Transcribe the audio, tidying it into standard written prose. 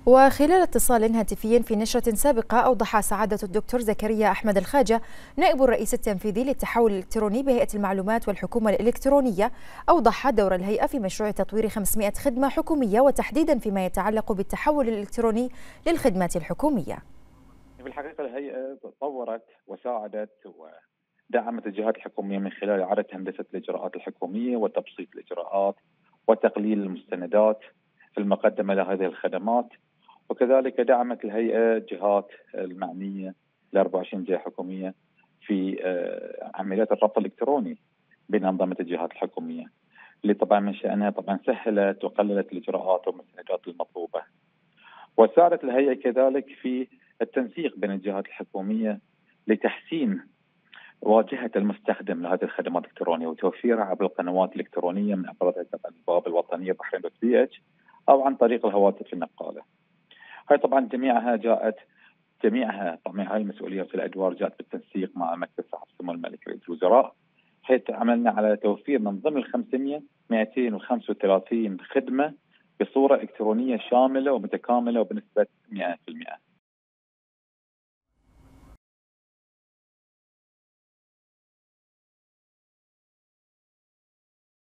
وخلال اتصال هاتفي في نشرة سابقة أوضح سعادة الدكتور زكريا أحمد الخاجة نائب الرئيس التنفيذي للتحول الإلكتروني بهيئة المعلومات والحكومة الإلكترونية أوضح دور الهيئة في مشروع تطوير 500 خدمة حكومية وتحديدا فيما يتعلق بالتحول الإلكتروني للخدمات الحكومية. في الحقيقة الهيئة طورت وساعدت ودعمت الجهات الحكومية من خلال إعادة هندسة الإجراءات الحكومية وتبسيط الإجراءات وتقليل المستندات المقدمة لهذه الخدمات، وكذلك دعمت الهيئة جهات المعنية ل 24 جهة حكومية في عمليات الربط الإلكتروني بين أنظمة الجهات الحكومية، اللي طبعا من شأنها طبعا سهلت وقللت الإجراءات والمستندات المطلوبة. وساعدت الهيئة كذلك في التنسيق بين الجهات الحكومية لتحسين واجهة المستخدم لهذه الخدمات الإلكترونية وتوفيرها عبر القنوات الإلكترونية من أبرزها البوابة الوطنية بحرين .bh أو عن طريق الهواتف النقالة. هاي طبعا جميعها طبعا هاي المسؤولية في الأدوار جاءت بالتنسيق مع مكتب صاحب السمو الملكي رئيس الوزراء، حيث عملنا على توفير من ضمن 500 235 خدمة بصورة إلكترونية شاملة ومتكاملة وبنسبة 100%.